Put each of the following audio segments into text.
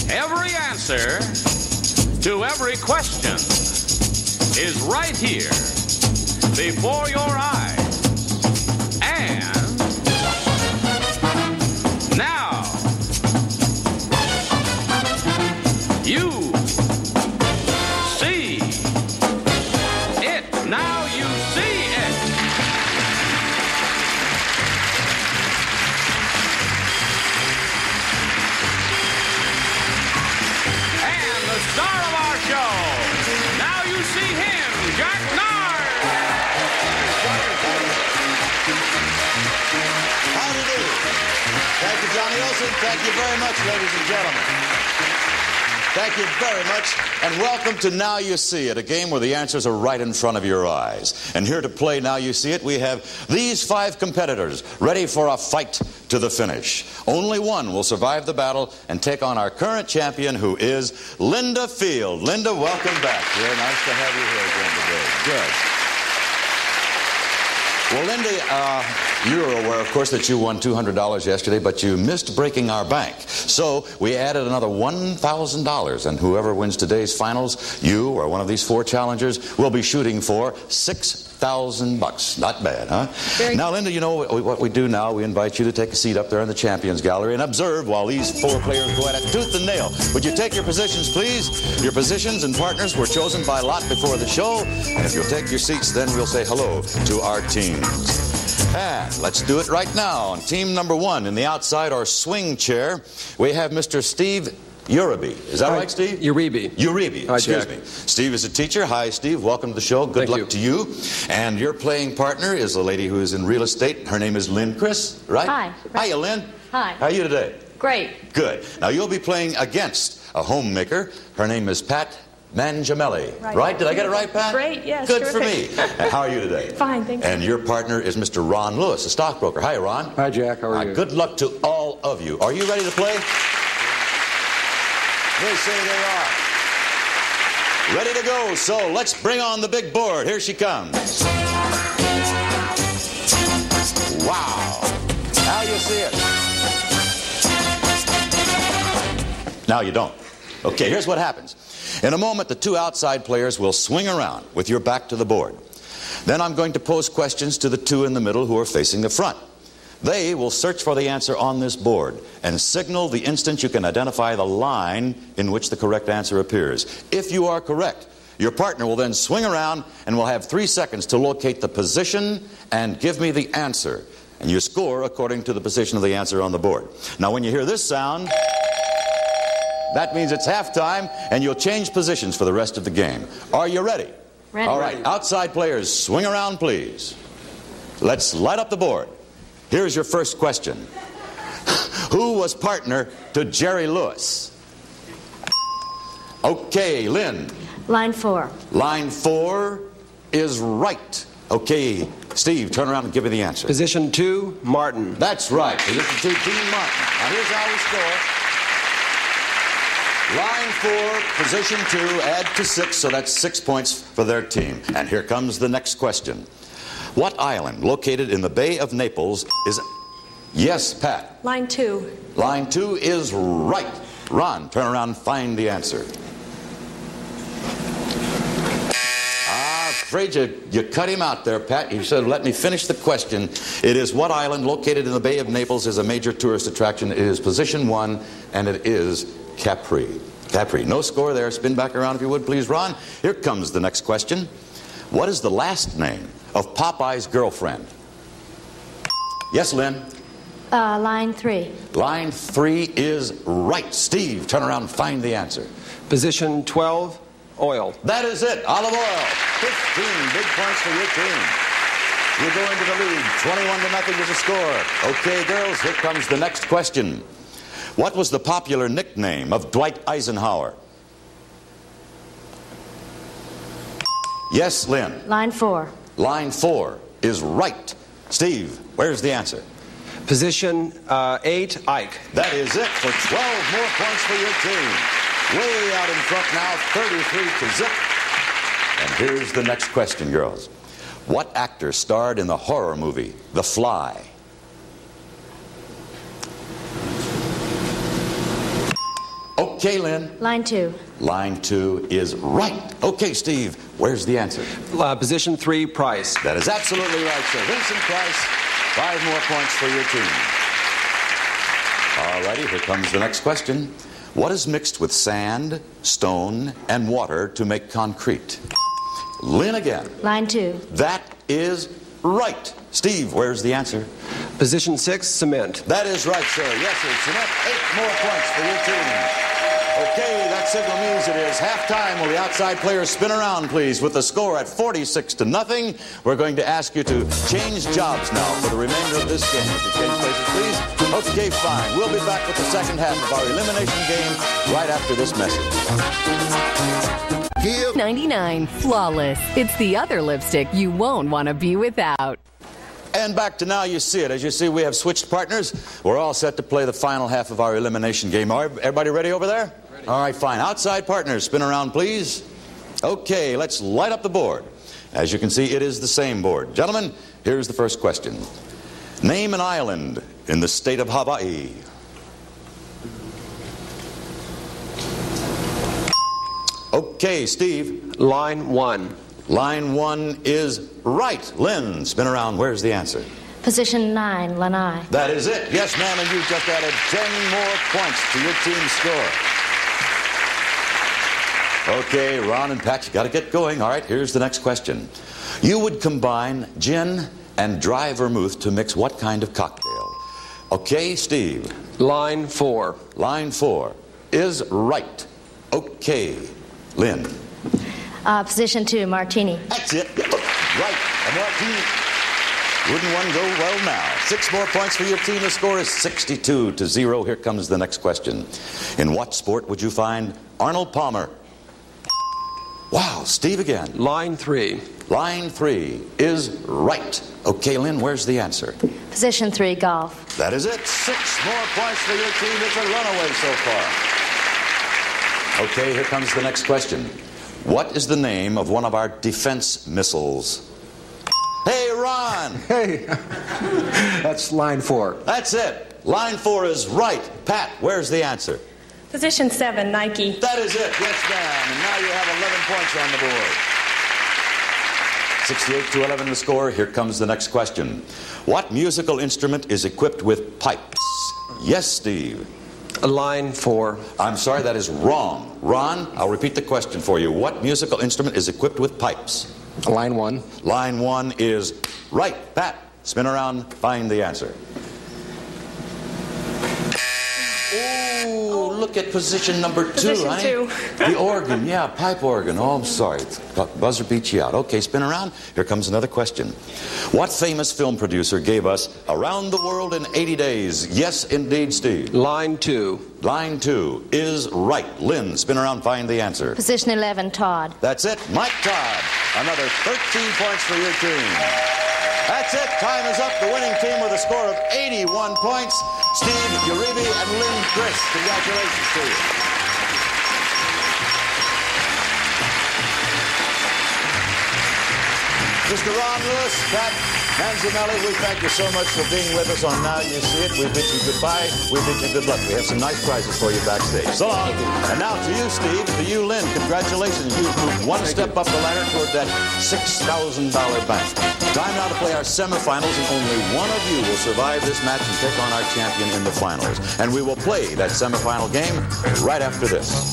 Every answer to every question is right here before your eyes. And now, you see it. Now you see it. And the star of our show. Now you see him, Jack Nard. Howdy do. Thank you, Johnny Olson. Thank you very much, ladies and gentlemen. Thank you very much, and welcome to Now You See It, a game where the answers are right in front of your eyes. And here to play Now You See It, we have these 5 competitors ready for a fight to the finish. Only one will survive the battle and take on our current champion, who is Linda Field. Linda, welcome back. Very nice to have you here again today. Good. Well, Linda, you're aware, of course, that you won $200 yesterday, but you missed breaking our bank. So we added another $1,000, and whoever wins today's finals, you or one of these 4 challengers, will be shooting for $6,000. Not bad, huh? Now, Linda, you know what we do now? We invite you to take a seat up there in the Champions Gallery and observe while these 4 players go at it tooth and nail. Would you take your positions, please? Your positions and partners were chosen by lot before the show, and if you'll take your seats, then we'll say hello to our team. And let's do it right now. On team number 1, in the outside or swing chair, we have Mr. Steve Uribe. Is that right, Steve? Uribe. Uribe, excuse me. Steve is a teacher. Hi, Steve. Welcome to the show. Good luck to you. And your playing partner is a lady who is in real estate. Her name is Lynn Chris, right? Hi. Hiya, Lynn. Hi. How are you today? Great. Good. Now, you'll be playing against a homemaker. Her name is Pat Mangiamelli. Right? Did I get it right, Pat? Great, yes. Good for me. How are you today? Fine, thank you. And your partner is Mr. Ron Lewis, a stockbroker. Hi, Ron. Hi, Jack. How are you? Good luck to all of you. Are you ready to play? They say they are. Ready to go. So let's bring on the big board. Here she comes. Wow. Now you see it. Now you don't. Okay, here's what happens. In a moment, the 2 outside players will swing around with your back to the board. Then I'm going to pose questions to the 2 in the middle who are facing the front. They will search for the answer on this board and signal the instant you can identify the line in which the correct answer appears. If you are correct, your partner will then swing around and will have 3 seconds to locate the position and give me the answer. And you score according to the position of the answer on the board. Now, when you hear this sound, that means it's halftime, and you'll change positions for the rest of the game. Are you ready? Ready. All right, outside players, swing around, please. Let's light up the board. Here's your first question. Who was partner to Jerry Lewis? Okay, Lynn. Line 4. Line 4 is right. Okay, Steve, turn around and give me the answer. Position 2, Martin. That's right. Position 2, Dean Martin. Now, here's how we score. Line 4, position 2, add to 6, so that's 6 points for their team. And here comes the next question. What island located in the Bay of Naples is... Yes, Pat. Line 2. Line 2 is right. Ron, turn around and find the answer. I'm afraid you cut him out there, Pat. You said, let me finish the question. It is what island located in the Bay of Naples is a major tourist attraction. It is position 1, and it is Capri. Capri. No score there. Spin back around if you would, please, Ron. Here comes the next question. What is the last name of Popeye's girlfriend? Yes, Lynn? Line 3. Line 3 is right. Steve, turn around and find the answer. Position 12, oil. That is it. Olive oil. 15 big points for your team. You go into the lead. 21-0 is the score. Okay, girls, here comes the next question. What was the popular nickname of Dwight Eisenhower? Yes, Lynn. Line 4. Line 4 is right. Steve, where's the answer? Position 8, Ike. That is it for 12 more points for your team. Way out in front now, 33 to zip. And here's the next question, girls. What actor starred in the horror movie The Fly? Okay, Lynn. Line 2. Line 2 is right. Okay, Steve, where's the answer? Position 3, Price. That is absolutely right, sir. Vincent Price, 5 more points for your team. All righty, here comes the next question. What is mixed with sand, stone, and water to make concrete? Lynn again. Line 2. That is right. Steve, where's the answer? Position 6, Cement. That is right, sir. Yes, sir. Cement, 8 more points for your team. Okay, that signal means it is halftime. Will the outside players spin around, please, with the score at 46-0. We're going to ask you to change jobs now for the remainder of this game. Would you change places, please? Okay, fine. We'll be back with the second half of our elimination game right after this message. 99 Flawless. It's the other lipstick you won't want to be without. And back to Now You See It. As you see, we have switched partners. We're all set to play the final half of our elimination game. Everybody ready over there? Ready. All right, fine. Outside partners, spin around, please. Okay, let's light up the board. As you can see, it is the same board. Gentlemen, here's the first question. Name an island in the state of Hawaii. Okay, Steve. Line 1. Line 1 is right. Lynn, spin around. Where's the answer? Position 9, Lanai. That is it. Yes, ma'am, and you just added 10 more points to your team's score. Okay, Ron and Pat, you got to get going. All right, here's the next question. You would combine gin and dry vermouth to mix what kind of cocktail? Okay, Steve. Line 4. Line 4 is right. Okay, Lynn. Position 2, Martini. That's it. Right. A martini. Wouldn't one go well now? 6 more points for your team. The score is 62-0. Here comes the next question. In what sport would you find Arnold Palmer? Wow, Steve again. Line 3. Line 3 is right. Okay, Lynn, where's the answer? Position 3, golf. That is it. 6 more points for your team. It's a runaway so far. Okay, here comes the next question. What is the name of one of our defense missiles? Hey, Ron! Hey, that's line 4. That's it. Line 4 is right. Pat, where's the answer? Position 7, Nike. That is it. Yes, ma'am. And now you have 11 points on the board. 68-11 the score. Here comes the next question. What musical instrument is equipped with pipes? Yes, Steve. Line 4. I'm sorry, that is wrong. Ron, I'll repeat the question for you. What musical instrument is equipped with pipes? Line 1. Line 1 is right. Pat, spin around, find the answer. Oh, look at position number 2, Position honey. 2. The organ, yeah, pipe organ. Oh, I'm sorry. Buzzer beat you out. Okay, spin around. Here comes another question. What famous film producer gave us Around the World in 80 Days? Yes, indeed, Steve. Line 2. Line 2 is right. Lynn, spin around, find the answer. Position 11, Todd. That's it. Mike Todd. Another 13 points for your team. That's it. Time is up. The winning team with a score of 81 points. Steve Uribe and Lynn Chris. Congratulations to you. Mr. Ron Lewis, Pat Manzamelli, we thank you so much for being with us on Now You See It. We bid you goodbye. We bid you good luck. We have some nice prizes for you backstage. So long. And now to you, Steve. To you, Lynn. Congratulations. You've moved one step up the ladder toward that $6,000 bank. Time now to play our semifinals, and only one of you will survive this match and take on our champion in the finals. And we will play that semifinal game right after this.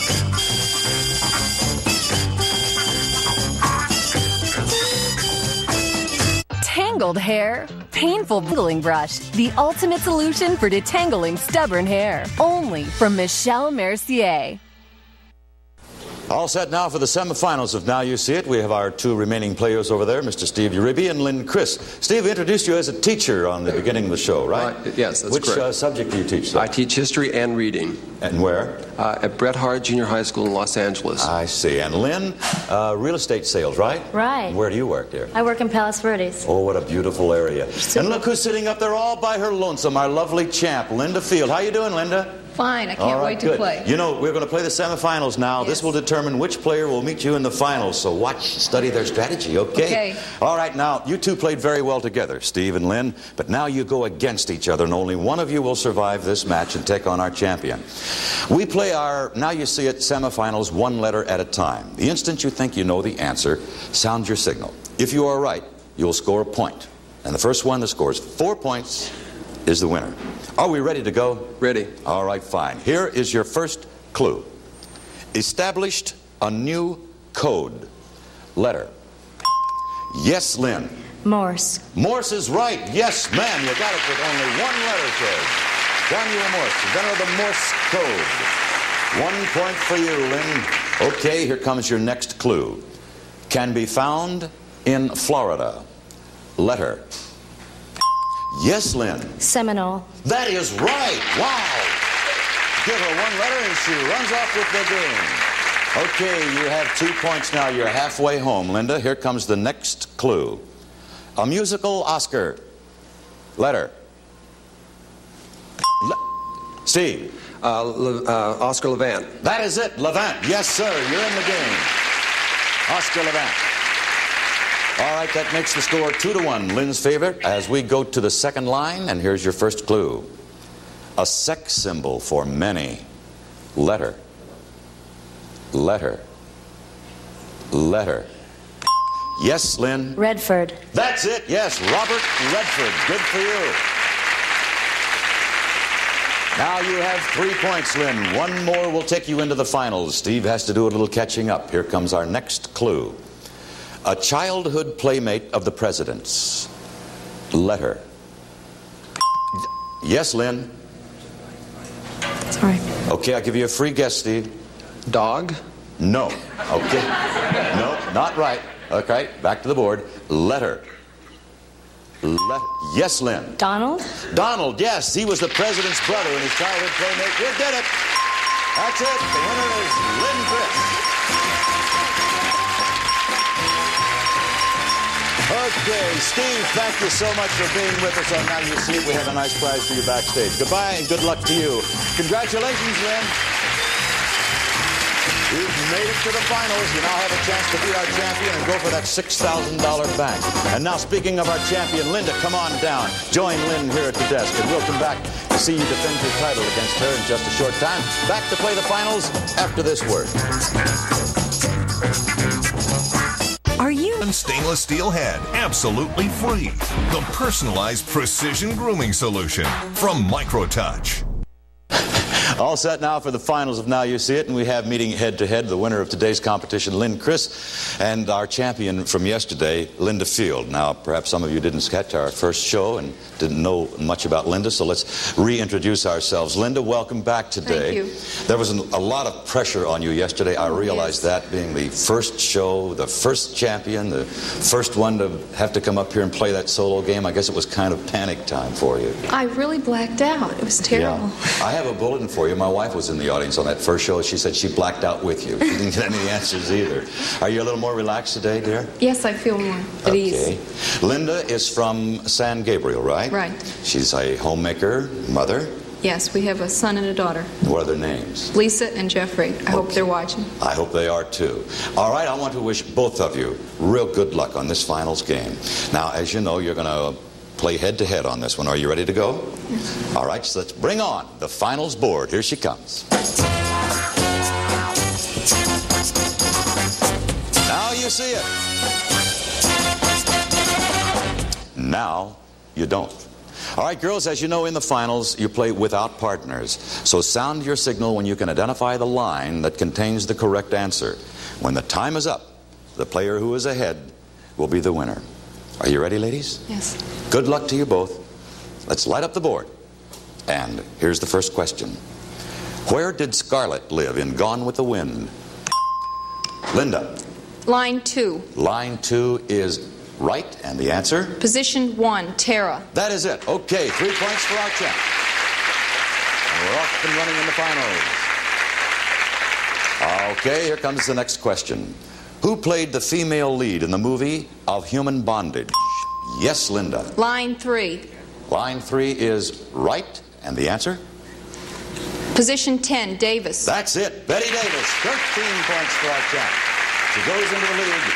Tangled hair? Painful Tangling Brush. The ultimate solution for detangling stubborn hair. Only from Michelle Mercier. All set now for the semifinals of Now You See It. We have our 2 remaining players over there, Mr. Steve Uribe and Lynn Chris. Steve, we introduced you as a teacher on the beginning of the show, right? Yes, that's correct. Which subject do you teach, sir? I teach history and reading. And where? At Bret Harte Junior High School in Los Angeles. I see. And Lynn, real estate sales, right? Right. Where do you work there? I work in Palos Verdes. Oh, what a beautiful area. And look who's sitting up there all by her lonesome, our lovely champ, Linda Field. How you doing, Linda? Fine, I can't All right, wait to good. play. You know, we're going to play the semifinals now. This Yes. will determine which player will meet you in the finals. So watch, study their strategy, okay? Okay. All right, now, you two played very well together, Steve and Lynn, but now you go against each other, and only one of you will survive this match and take on our champion. We play our Now You See It semifinals one letter at a time. The instant you think you know the answer, sound your signal. If you are right, you'll score a point. And the first one that scores 4 points is the winner. Are we ready to go? Ready. All right, fine. Here is your first clue. Established a new code. Letter. Yes, Lynn. Morse. Morse is right. Yes, ma'am. You got it with only one letter, kid. Samuel Morse, inventor of the Morse code. 1 point for you, Lynn. Okay, here comes your next clue. Can be found in Florida. Letter. Yes, Lynn. Seminole. That is right. Wow. Give her one letter and she runs off with the game. Okay, you have 2 points now. You're halfway home, Linda. Here comes the next clue. A musical Oscar. Letter. Steve. Oscar Levant. That is it, Levant. Yes, sir. You're in the game. Oscar Levant. All right, that makes the score 2-1. Lynn's favorite as we go to the second line, and here's your first clue. A sex symbol for many. Letter. Letter. Letter. Yes, Lynn? Redford. That's it, yes, Robert Redford. Good for you. Now you have 3 points, Lynn. One more will take you into the finals. Steve has to do a little catching up. Here comes our next clue. A childhood playmate of the president's. Letter. Yes, Lynn? Sorry. Okay, I'll give you a free guess, Steve. Dog. No. Okay. No, not right. Okay, back to the board. Letter. Yes, Lynn? Donald. Donald, yes. He was the president's brother and his childhood playmate. You did it. That's it. The winner is Lynn Chris. Okay, Steve, thank you so much for being with us on Now You See It. We have a nice prize for you backstage. Goodbye and good luck to you. Congratulations, Lynn. You've made it to the finals. You now have a chance to beat our champion and go for that $6,000 bank. And now, speaking of our champion, Linda, come on down. Join Lynn here at the desk, and we'll come back to see you defend your title against her in just a short time. Back to play the finals after this word. Are you stainless steel head absolutely free? The personalized precision grooming solution from MicroTouch. All set now for the finals of Now You See It, and we have meeting head-to-head the winner of today's competition, Lynn Chris, and our champion from yesterday, Linda Field. Now, perhaps some of you didn't catch our first show and didn't know much about Linda, so let's reintroduce ourselves. Linda, welcome back today. Thank you. There was a lot of pressure on you yesterday. I realized that, being the first show, the first champion, the first one to have to come up here and play that solo game. I guess it was kind of panic time for you. I really blacked out. It was terrible. Yeah. I have a bulletin for you. My wife was in the audience on that first show. She said she blacked out with you. She didn't get any answers either. Are you a little more relaxed today, dear? Yes, I feel more at ease. Linda is from San Gabriel, right? Right. She's a homemaker, mother. Yes, we have a son and a daughter. What are their names? Lisa and Jeffrey. I hope they're watching. I hope they are too. All right, I want to wish both of you real good luck on this finals game. Now, as you know, you're going to play head-to-head on this one. Are you ready to go? Yes. All right, so let's bring on the finals board. Here she comes. Now you see it. Now you don't. All right, girls, as you know, in the finals, you play without partners. So sound your signal when you can identify the line that contains the correct answer. When the time is up, the player who is ahead will be the winner. Are you ready, ladies? Yes. Good luck to you both. Let's light up the board. And here's the first question. Where did Scarlett live in Gone with the Wind? Linda. Line 2. Line 2 is right, and the answer? Position 1, Tara. That is it. Okay, 3 points for our champ. And we're off and running in the finals. Okay, here comes the next question. Who played the female lead in the movie Of Human Bondage? Yes, Linda. Line 3. Line 3 is right, and the answer? Position 10, Davis. That's it. Betty Davis, 13 points for our champ. She goes into the lead,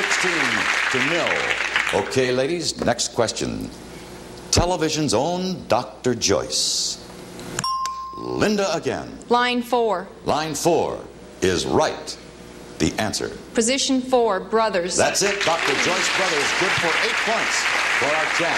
16-0. Okay, ladies, next question. Television's own Dr. Joyce. Linda again. Line 4. Line 4 is right. The answer. Position 4, Brothers. That's it. Dr. Joyce Brothers, good for 8 points for our champ.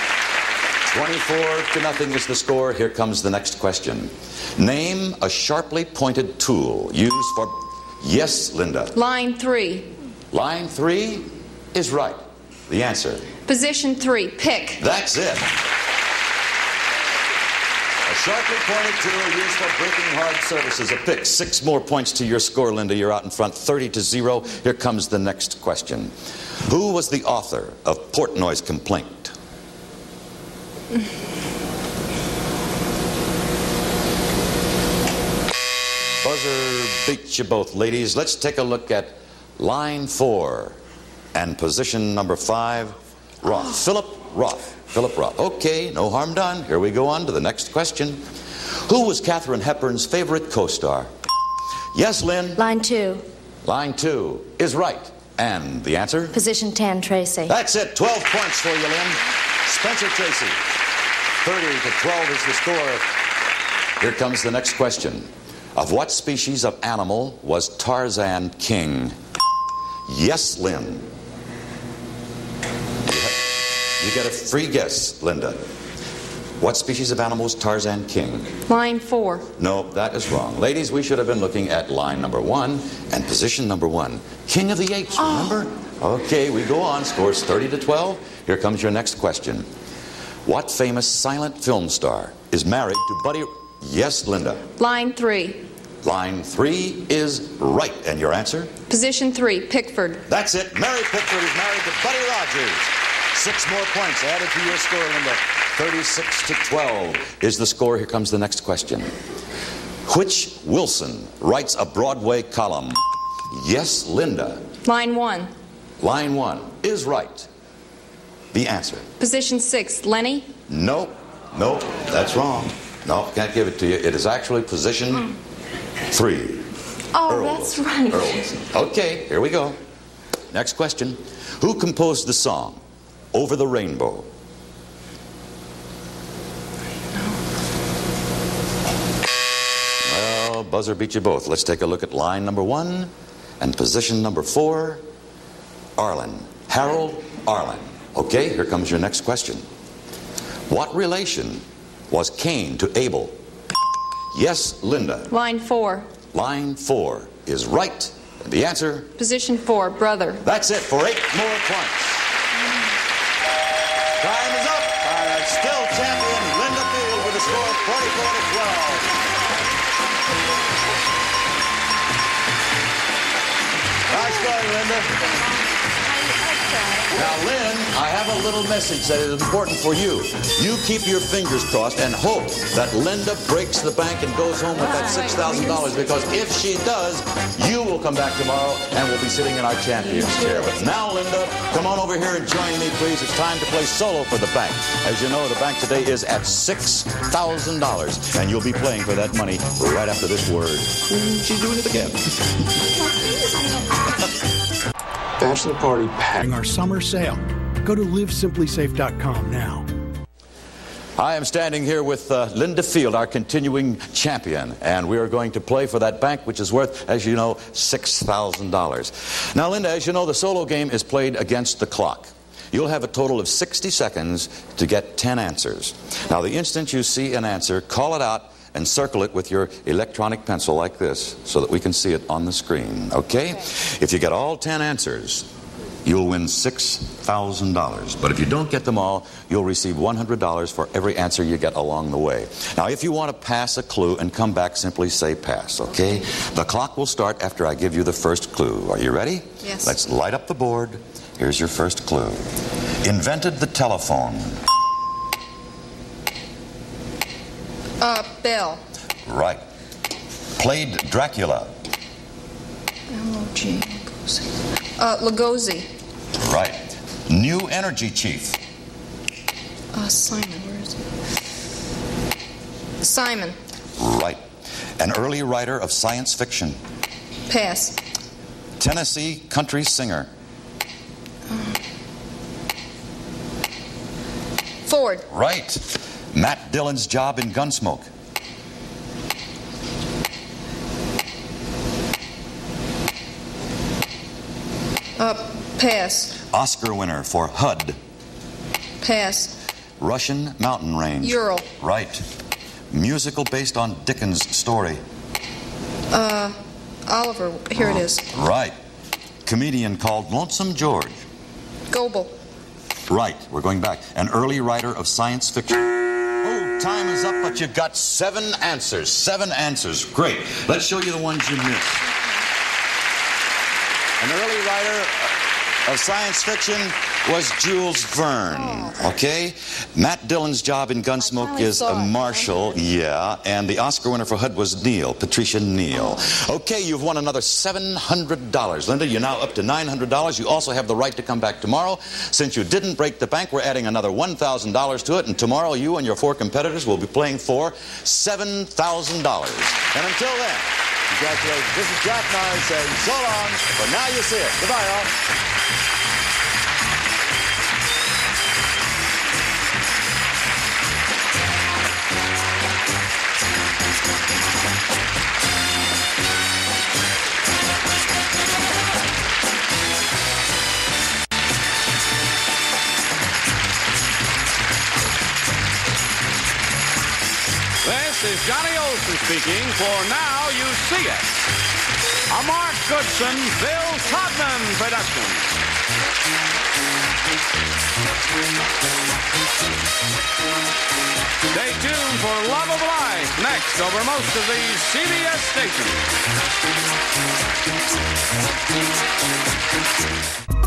24-0 is the score. Here comes the next question. Name a sharply pointed tool used for... Yes, Linda. Line 3. Line 3 is right. The answer. Position 3, Pick. That's it. A sharply pointed tool used for breaking hard surfaces. A pick. 6 more points to your score, Linda. You're out in front, 30-0. Here comes the next question. Who was the author of Portnoy's Complaint? Buzzer beats you both, ladies. Let's take a look at line 4 and position number 5, Roth. Philip Roth. Philip Roth. Okay, no harm done. Here we go on to the next question. Who was Katharine Hepburn's favorite co-star? Yes, Lynn? Line 2. Line 2 is right. And the answer? Position 10, Tracy. That's it. 12 points for you, Lynn. Spencer Tracy. 30-12 is the score. Here comes the next question. Of what species of animal was Tarzan king? Yes, Lynn. You get a free guess, Linda. What species of animal was Tarzan king? Line 4. No, that is wrong. Ladies, we should have been looking at line number 1 and position number 1. King of the apes, remember? Okay, we go on. Scores 30-12. Here comes your next question. What famous silent film star is married to Buddy... Yes, Linda. Line 3. Line 3 is right. And your answer? Position 3, Pickford. That's it. Mary Pickford is married to Buddy Rogers. 6 more points added to your score, Linda. 36-12 is the score. Here comes the next question. Which Wilson writes a Broadway column? Yes, Linda. Line 1. Line 1 is right. The answer. Position 6, Lenny. Nope. Nope. That's wrong. No, can't give it to you. It is actually position 3. Oh, Earl that's Wilson. right. Earl Wilson. Okay, here we go. Next question. Who composed the song Over the Rainbow? Well, buzzer beat you both. Let's take a look at line number 1 and position number 4. Arlen. Harold Arlen. Okay, here comes your next question. What relation was Cain to Abel? Yes, Linda. Line 4. Line 4 is right. And the answer? Position 4, Brother. That's it for 8 more points. Time is up. Our still champion, Linda Field, with a score of 44-12. Nice going, Linda. Now, Lynn, I have a little message that is important for you. You keep your fingers crossed and hope that Linda breaks the bank and goes home with that $6,000, because if she does, you will come back tomorrow and we'll be sitting in our champion's chair. But now, Linda, come on over here and join me, please. It's time to play solo for the bank. As you know, the bank today is at $6,000, and you'll be playing for that money right after this word. She's doing it again. Bachelor party pack. Our summer sale. Go to livesimplysafe.com now. I am standing here with Linda Field, our continuing champion, and we are going to play for that bank, which is worth, as you know, $6,000. Now, Linda, as you know, the solo game is played against the clock. You'll have a total of 60 seconds to get 10 answers. Now, the instant you see an answer, call it out and circle it with your electronic pencil like this so that we can see it on the screen, okay? If you get all 10 answers, you'll win $6,000. But if you don't get them all, you'll receive $100 for every answer you get along the way. Now, if you want to pass a clue and come back, simply say pass, okay? The clock will start after I give you the first clue. Are you ready? Yes. Let's light up the board. Here's your first clue. Invented the telephone. Bell. Right. Played Dracula. L-O-G. Lugosi. Right. New energy chief. Simon, where is he? Simon. Right. An early writer of science fiction. Pass. Tennessee country singer. Ford. Right. Matt Dillon's job in Gunsmoke. Pass. Oscar winner for HUD. Pass. Russian mountain range. Ural. Right. Musical based on Dickens' story. Oliver. Here it is. Right. Comedian called Lonesome George. Goebel. Right. We're going back. An early writer of science fiction. Oh, time is up, but you've got 7 answers. 7 answers. Great. Let's show you the ones you missed. An early writer of science fiction was Jules Verne. Okay? Matt Dillon's job in Gunsmoke is a marshal. Yeah. And the Oscar winner for HUD was Patricia Neal. Okay, you've won another $700. Linda, you're now up to $900. You also have the right to come back tomorrow. Since you didn't break the bank, we're adding another $1,000 to it. And tomorrow, you and your 4 competitors will be playing for $7,000. And until then, congratulations. This is Jack Norris saying so long, but now you see it. Goodbye, all. This is Johnny Olson speaking for Now You See It, a Mark Goodson, Bill Todman production. Stay tuned for Love of Life next over most of these CBS stations.